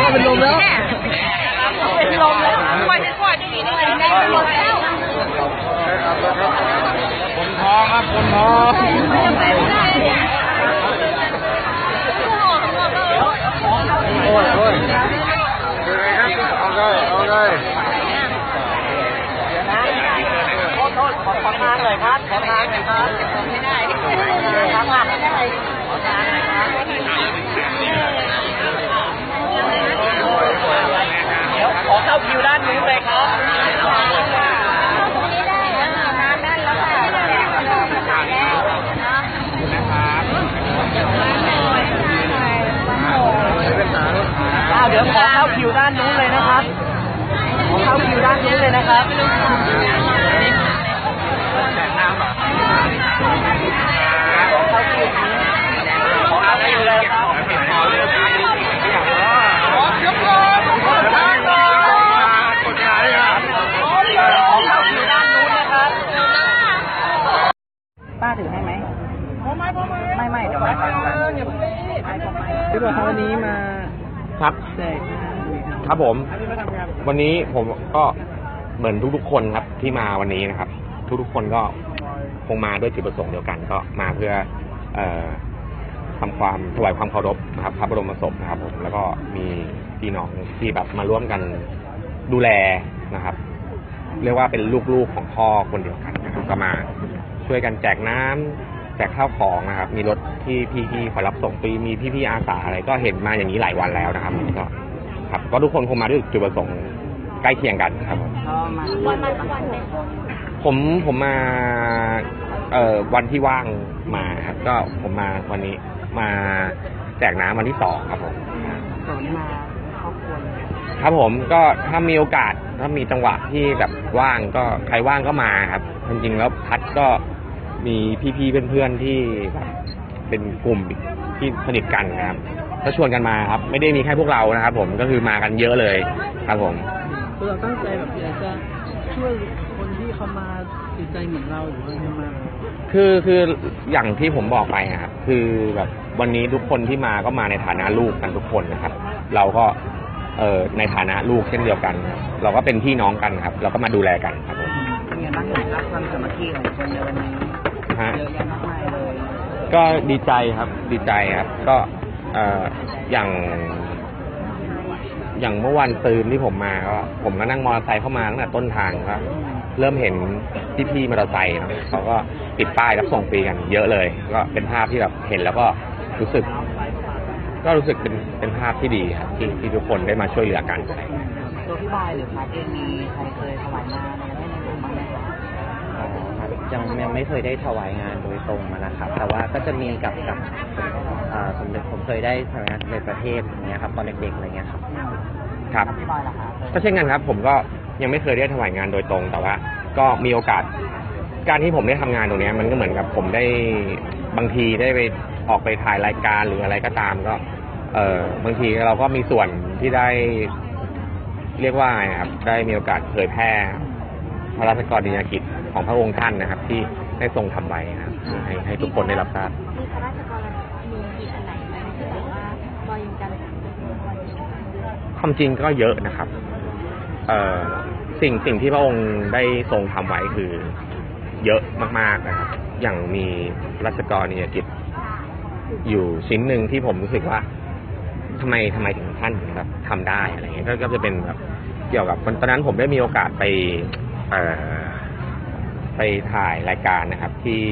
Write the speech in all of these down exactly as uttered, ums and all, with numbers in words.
เป็นลมแล้วเป็นลมแล้วกว่าจะกว่าจะมีได้ไงได้หมดแล้วคนท้องครับคนท้องจะไปไม่ได้เนี่ยโอ้ยโอ้ยเอาเลยเอาเลยโทษโทษขอขอทางหน่อยครับขอทางหน่อยครับไม่ได้ทางอ่ะไม่ได้ขอทางหน่อยครับเดี๋ยวขอเข้าคิวด้านนู้นเลยครับเดี๋ยวขอเข้าคิวด้านนู้นเลยนะครับขอเข้าคิวด้านนู้นเลยนะครับขอเข้าคิวขอเข้าคิวเลยครับขอเข้าคิวด้านนู้นนะครับป้าถือให้ไหมไม่ไม่เดี๋ยวไม่ที่บอกวันนี้มาครับครับผมวันนี้ผมก็เหมือนทุกๆคนครับที่มาวันนี้นะครับทุกๆคนก็คงมาด้วยจุดประสงค์เดียวกันก็มาเพื่อเอ่อทำความถวายความเคารพนะครับพระบรมศพนะครับผมแล้วก็มีพี่น้องที่แบบมาร่วมกันดูแลนะครับเรียกว่าเป็นลูกๆของพ่อคนเดียวกันนะครับก็มาช่วยกันแจกน้ำแจกข้าวของนะครับมีรถที่พี่ๆคอยรับส่งปีมีพี่ๆอาสาอะไรก็เห็นมาอย่างนี้หลายวันแล้วนะครับก็ครับก็ทุกคนคงมาด้วยจุดประสงค์ใกล้เคียงกันครับวันมาวันไหนผมผมมาเอ่อวันที่ว่างมาครับก็ผมมาวันนี้มาแจกน้ำวันที่สองครับผมส่วนมาครอบครัวครับผมก็ถ้ามีโอกาสถ้ามีจังหวะที่แบบว่างก็ใครว่างก็มาครับจริงๆแล้วพัดก็มีพี่ๆเพื่อนๆที่แบบเป็นกลุ่มที่สนิทกันนะครับก็ชวนกันมาครับไม่ได้มีแค่พวกเรานะครับผมก็คือมากันเยอะเลยครับผมเราตั้งใจแบบอยากจะช่วยคนที่เขามาติดใจเหมือนเราหรือว่าจะมาคือคืออย่างที่ผมบอกไปครับคือแบบวันนี้ทุกคนที่มาก็มาในฐานะลูกกันทุกคนนะครับเราก็เอ่อในฐานะลูกเช่นเดียวกันเราก็เป็นพี่น้องกันครับเราก็มาดูแลกันครับผมเป็นไงบ้างครับความสามัคคีของคนในวันนี้ฮะเยอะแยะมากมายเลยก็ดีใจครับดีใจครับก็เอ่ออย่างอย่างเมื่อวันซืนที่ผมมาก็ผมก็นั่งมอเตอร์ไซค์เข้ามาตั้งแต่ต้นทางก็เริ่มเห็นพี่ๆมอเตอร์ไซค์เขาก็ติดป้ายรับส่งฟรีกันเยอะเลยก็เป็นภาพที่แบบเห็นแล้วก็รู้สึกก็รู้สึกเป็นเป็นภาพที่ดีครับที่ที่ทุกคนได้มาช่วยเหลือกันตัวพี่บายหรือพัดเองมีใครเคยถวายงานอะไรให้ในหลวงบ้างไหมครับยังยังไม่เคยได้ถวายงานโดยตรงมานะครับแต่ว่าก็จะมีกับกับสมเด็จผมเคยได้ถวายงานในประเทศอย่างเงี้ยครับตอนเด็กๆอะไรเงี้ยครับครับก็เช่นกันครับผมก็ยังไม่เคยได้ถวายงานโดยตรงแต่ว่าก็มีโอกาสการที่ผมได้ทำงานตรงนี้มันก็เหมือนกับผมได้บางทีได้ไปออกไปถ่ายรายการหรืออะไรก็ตามก็เออบางทีเราก็มีส่วนที่ได้เรียกว่าครับได้มีโอกาสเผยแพร่พระราชกรณียกิจของพระองค์ท่านนะครับที่ได้ทรงทำไว้นะครับให้ให้ทุกคนได้รับทราบมีพระราชกรณียกิจอันไหนไหมที่แบบว่าบริการความจริงก็เยอะนะครับเอ่อสิ่งสิ่งที่พระองค์ได้ทรงทำไว้คือเยอะมากๆนะครับอย่างมีพระราชกรณียกิจอยู่ชิ้นหนึ่งที่ผมรู้สึกว่าทำไมทำไมถึงท่านถึงแบบทำได้อะไรเงี้ยก็จะเป็นแบบเกี่ยวกับตอนนั้นผมได้มีโอกาสไปเอ่อไปถ่ายรายการนะครับที่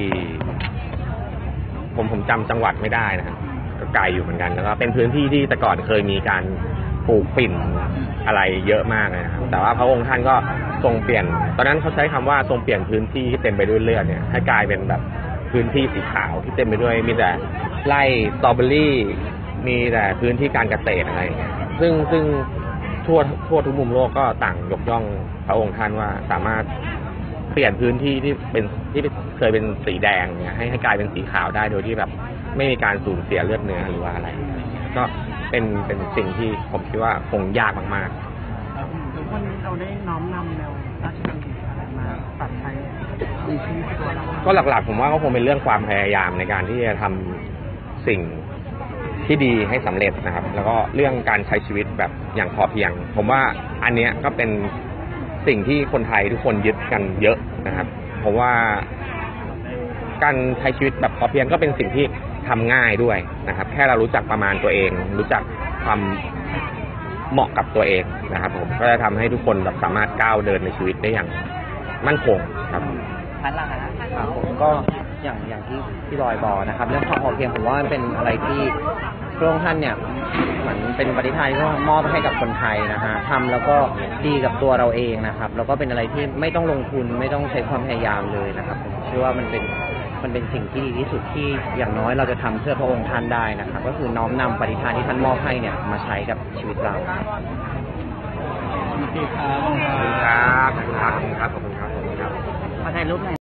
ผมผมจำจังหวัดไม่ได้นะครับก็ไกลอยู่เหมือนกันแล้วก็เป็นพื้นที่ที่แต่ก่อนเคยมีการปลูกฝิ่นอะไรเยอะมากเลยนะครับแต่ว่าพระองค์ท่านก็ทรงเปลี่ยนตอนนั้นเขาใช้คำว่าทรงเปลี่ยนพื้นที่ที่เต็มไปด้วยเลือดเนี่ยให้กลายเป็นแบบพื้นที่สีขาวที่เต็มไปด้วยมีแต่ไร่สตรอเบอรี่มีแต่พื้นที่การเกษตรอะไรอย่างเงี้ยซึ่งซึ่งทั่วทั่วทุกมุมโลกก็ต่างยกย่องพระองค์ท่านว่าสามารถเปลี่ยนพื้นที่ที่เป็นที่เคยเป็นสีแดงเนี่ยให้ให้กลายเป็นสีขาวได้โดยที่แบบไม่มีการสูญเสียเลือดเนื้อหรือว่าอะไรก็เป็นเป็นสิ่งที่ผมคิดว่าคงยากมากๆทุกคนเราได้น้อมนำแนวราชบัณฑิตอะไรมาปรับใช้ในชีวิตตัวเราก็หลักๆผมว่าก็คงเป็นเรื่องความพยายามในการที่จะทำสิ่งทที่ดีให้สำเร็จนะครับ แล้วก็เรื่องการใช้ชีวิตแบบอย่างพอเพียง ผมว่าอันเนี้ยก็เป็นสิ่งที่คนไทยทุกคนยึดกันเยอะนะครับเพราะว่าการใช้ชีวิตแบบพอเพียงก็เป็นสิ่งที่ทำง่ายด้วยนะครับแค่เรารู้จักประมาณตัวเอง รู้จักความเหมาะกับตัวเองนะครับผมก็จะทำให้ทุกคนแบบสามารถก้าวเดินในชีวิตได้อย่างมั่นคงครับพันหลังนะครับผมก็อย่างอย่างที่พี่ลอยบอกนะครับเรื่องความพอเพียงผมว่ามันเป็นอะไรที่พระองค์ท่านเนี่ยเหมือนเป็นปฏิทานที่มอบให้กับคนไทยนะฮะทำแล้วก็ดีกับตัวเราเองนะครับแล้วก็เป็นอะไรที่ไม่ต้องลงทุนไม่ต้องใช้ความพยายามเลยนะครับผมเชื่อว่ามันเป็นมันเป็นสิ่งที่ดีที่สุดที่อย่างน้อยเราจะทำเพื่อพระองค์ท่านได้นะครับก็คือน้อมนำปฏิทานที่ท่านมอบให้เนี่ยมาใช้กับชีวิตเราครับโอเคครับขอบคุณครับขอบคุณครับขอบคุณครับขอบคุณครับมาถ่ายรูปหน่อย